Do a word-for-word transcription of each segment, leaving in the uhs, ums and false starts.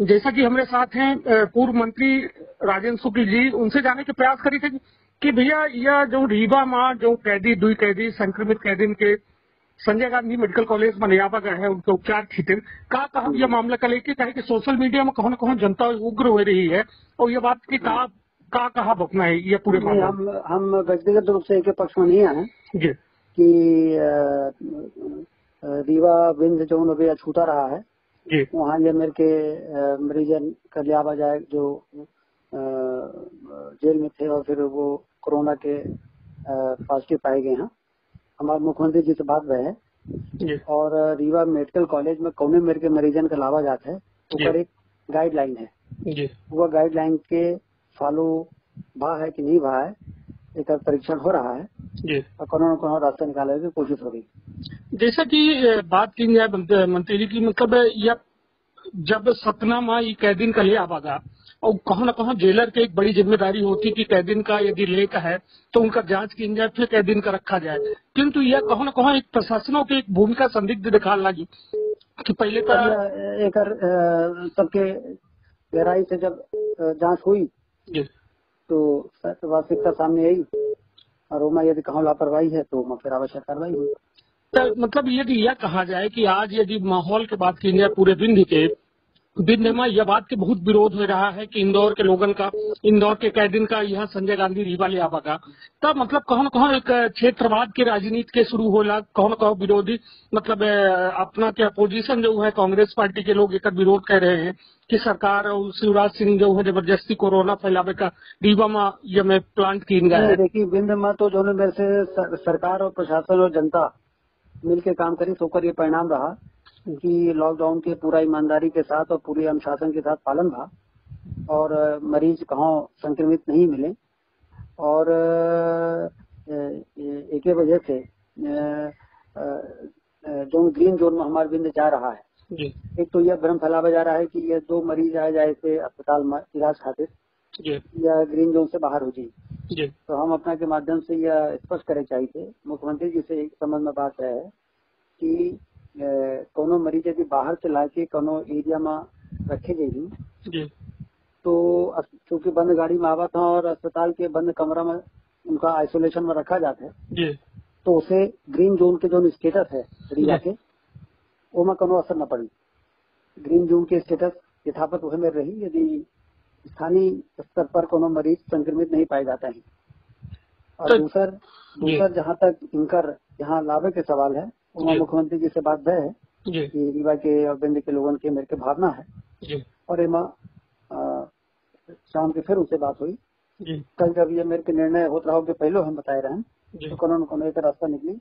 जैसा कि हमारे साथ हैं पूर्व मंत्री राजेंद्र शुक्ल जी, उनसे जानने के प्रयास करी थे कि भैया यह जो रीवा में जो कैदी दुई कैदी संक्रमित कैदी के संजय गांधी मेडिकल कॉलेज में नयाबा गए हैं उनके उपचार खातिर का कहा यह मामला का लेके कहे कि सोशल मीडिया में कहो न कहो जनता उग्र हो रही है और ये बात की का का कहा बकना है ये पूरे मामले हम हम व्यक्तिगत रूप से एक पक्ष में नहीं आए जी कि रीवा विंध्य जो अभी अछूता रहा है जी वहाँ ये मेरे के मरीजन का लिया जाए जो जेल में थे और फिर वो कोरोना के पॉजिटिव पाए गए हैं। हमारे मुख्यमंत्री जी से बात हुई है और रीवा मेडिकल कॉलेज में कौने मेरे के मरीजन का लावा जाता है ऊपर एक गाइडलाइन है जी वो गाइडलाइन के फॉलो भा है कि नहीं भा है एक परीक्षण हो रहा है जी और कोनो न कोनो रास्ता निकालने की कोशिश हो रही। जैसा कि बात की जाए मंत्री जी की मतलब यह जब सतना में ये कैदीन का ले आवागा और कहीं न कहीं जेलर की एक बड़ी जिम्मेदारी होती कि कैदीन का यदि लेक है तो उनका जांच की जाए फिर कैदीन का रखा जाए, किंतु यह कहीं न कहीं एक प्रशासनों की एक भूमिका संदिग्ध दिखा लगी कि पहले तो एक सबके गहराई से जब जांच हुई तो वास्तविकता सामने आई और वहाँ यदि कहीं लापरवाही है तो फिर आवश्यक कार्रवाई हुई। तो मतलब यदि यह कहा जाए कि आज यदि माहौल की बात की जाए पूरे विंध्य के विंध्य में यह बात के बहुत विरोध हो रहा है कि इंदौर के लोगन का इंदौर के कैदिन का यह संजय गांधी रीवा ले आवागा तब मतलब कहो न कहो एक क्षेत्रवाद की राजनीति के शुरू होला कहो न कहो विरोधी मतलब अपना क्या अपोजिशन जो है कांग्रेस पार्टी के लोग एक विरोध कर रहे हैं कि सरकार और शिवराज सिंह जो है जबरदस्ती कोरोना फैलावे का रीवा में यह में प्लांट किन गया है। देखिए विंध्य में तो जो मेरे से सरकार और प्रशासन और जनता मिलकर काम करी तो ये परिणाम रहा कि लॉकडाउन के पूरा ईमानदारी के साथ और पूरे अनुशासन के साथ पालन था और मरीज कहाँ संक्रमित नहीं मिले और एक ही वजह से जो ग्रीन जोन में हमारे विंध्य जा रहा है जी। एक तो यह भ्रम फैलावा जा रहा है कि ये दो मरीज आए जाए से अस्पताल में इलाज खातिर या ग्रीन जोन से बाहर हो जाए तो हम अपना के माध्यम से यह स्पष्ट करे चाहिए मुख्यमंत्री जी से एक संबंध में बात है कि कोनो मरीज यदि बाहर से लाके कोनो एरिया में रखे जाएगी तो चूंकि बंद गाड़ी में आवा था और अस्पताल के बंद कमरा में उनका आइसोलेशन में रखा जाता है तो उसे ग्रीन जोन के जो स्टेटस है रीवा के वो में कोनो असर न पड़ी। ग्रीन जोन के स्टेटस यथावत वह में रही यदि स्थानीय स्तर पर कोनो मरीज संक्रमित नहीं पाए जाते हैं। और दूसर दूसर जहाँ तक इनकर यहाँ लाभे के सवाल है वहाँ मुख्यमंत्री जी से बात है कि रीवा के और विंध्य के लोगों के मेरे के भावना है और एमा शाम के फिर उनसे बात हुई कल जब ये मेरे के निर्णय होता रहा कि पहले हम बताए रहे तो कोनो न कोनो एक रास्ता निकली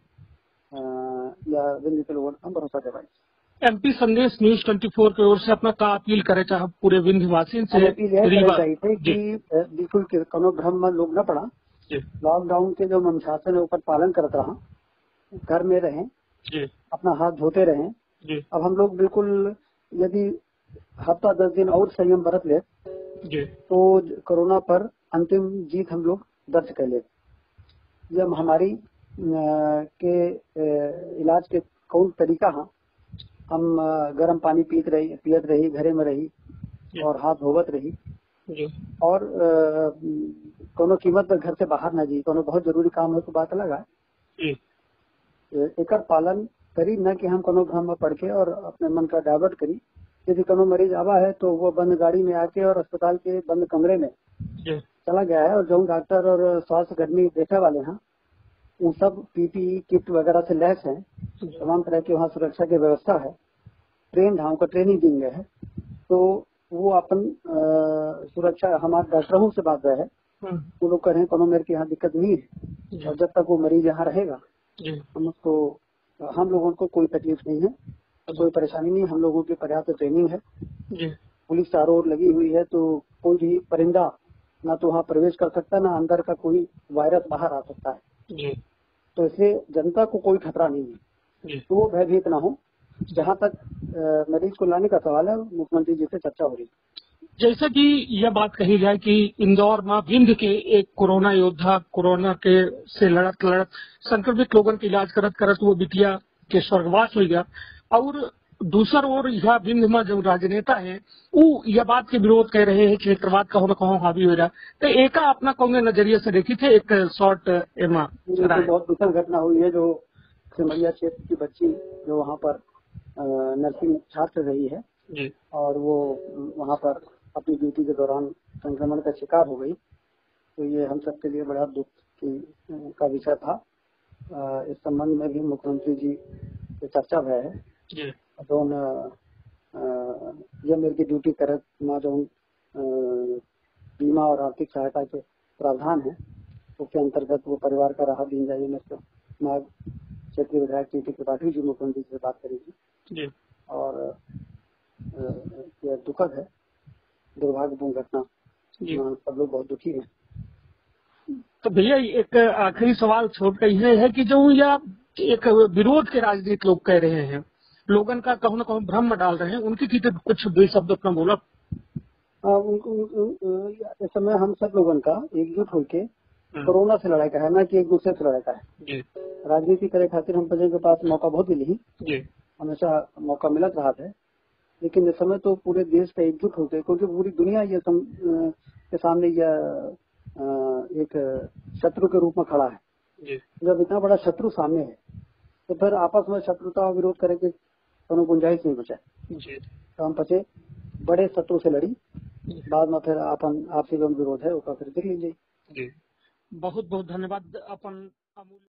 या विंध्य के लोगों ने हम भरोसा दिवाई। एमपी संदेश न्यूज चौबीस की ओर से अपना का अपील करे चाहे पूरे विंध्य वासी से रीवा चाहिए कि बिल्कुल कोनो भ्रम में लोग न पड़ा लॉकडाउन के जो अनुशासन ऊपर पालन करता रहा घर में रहें अपना हाथ धोते रहें। अब हम लोग बिल्कुल यदि हफ्ता दस दिन और संयम बरत ले तो कोरोना पर अंतिम जीत हम लोग दर्ज कर ले। यह महामारी के इलाज के कौन तरीका है हम गर्म पानी पीत रही पियत रही घरे में रही और हाथ धोवत रही और कोनो कीमत पर घर से बाहर न जी कोनो बहुत जरूरी काम है तो बात अलग है एक पालन करी न कि हम कोनो भ्रम में पड़ के और अपने मन का डाइवर्ट करी। यदि कोनो मरीज आवा है तो वो बंद गाड़ी में आके और अस्पताल के बंद कमरे में चला गया है और जो डॉक्टर और स्वास्थ्य कर्मी देखे वाले हैं वो सब पीपीई किट वगैरह से लैस हैं तमाम तरह की वहाँ सुरक्षा की व्यवस्था है ट्रेन है उनका ट्रेनिंग दी गया है तो वो अपन सुरक्षा हमारे डॉक्टरों से बात है वो लोग कह रहे हैं कोनो मेरे के यहाँ दिक्कत नहीं है और जब तक वो मरीज यहाँ रहेगा हम उसको हम लोगों को कोई तकलीफ नहीं है कोई परेशानी नहीं हम लोगों की पर्याप्त ट्रेनिंग है पुलिस चारों ओर लगी हुई है तो कोई भी परिंदा ना तो वहाँ प्रवेश कर सकता है ना अंदर का कोई वायरस बाहर आ सकता है तो इसलिए जनता को कोई खतरा नहीं है तो वो भयभीत ना हो। जहाँ तक मरीज को लाने का सवाल है मुख्यमंत्री जी से चर्चा हो रही जैसा कि यह बात कही जाए कि इंदौर में विंध्य के एक कोरोना योद्धा कोरोना के से लड़त लड़त संक्रमित लोगों के इलाज करत करत वो बिटिया के स्वर्गवास हो गया और दूसर ओर यह बिंद में जो राजनेता है वो यह बात के विरोध कह रहे हैं क्षेत्रवाद कहो न कहो हावी हो रहा तो एक अपना कौन नजरिए से देखी थे एक शॉर्ट एमा तो बहुत दुखद घटना हुई है जो सिमरिया क्षेत्र की बच्ची जो वहाँ पर नर्सिंग छात्र रही है जी। और वो वहाँ पर अपनी ड्यूटी के दौरान संक्रमण का शिकार हो गई। तो ये हम सबके लिए बड़ा दुख की का विषय था। इस संबंध में भी मुख्यमंत्री जी से चर्चा भय है जो ये मेरे की ड्यूटी करे ना जो बीमा और आर्थिक सहायता के प्रावधान है उसके अंतर्गत वो परिवार का राहत दी जाएगी। मैं क्षेत्रीय विधायक टीटी त्रिपाठी जी मुख्यमंत्री से बात करेगी और यह दुखद है, दुर्भाग्यपूर्ण घटना, सब लोग बहुत दुखी हैं। तो भैया एक आखिरी सवाल छोड़ कर यह है कि जो यह एक विरोध के राजनीतिक लोग कह रहे हैं, लोगन का कहो न कहो भ्रम में डाल रहे हैं, उनकी की कुछ दो शब्द अपना बोला। इस समय हम सब लोगन का एकजुट होके कोरोना से लड़ाई का है, ना कि एक दूसरे से लड़ाई का है। राजनीति करे खातिर हम प्रजा के पास मौका बहुत मिली ही, हमेशा मौका मिलत रहा है, लेकिन इस समय तो पूरे देश का एकजुट होकर, क्योंकि पूरी दुनिया ये सम, के सामने यह एक शत्रु के रूप में खड़ा है। जब इतना बड़ा शत्रु सामने है तो फिर आपस में शत्रुता और विरोध करे के कोनो गुंजाइश नहीं बचा। तो हम पचे बड़े शत्रु से लड़ी, बाद में फिर अपन आपसी जो विरोध है उसका फिर देख लीजिए। बहुत बहुत धन्यवाद अपन।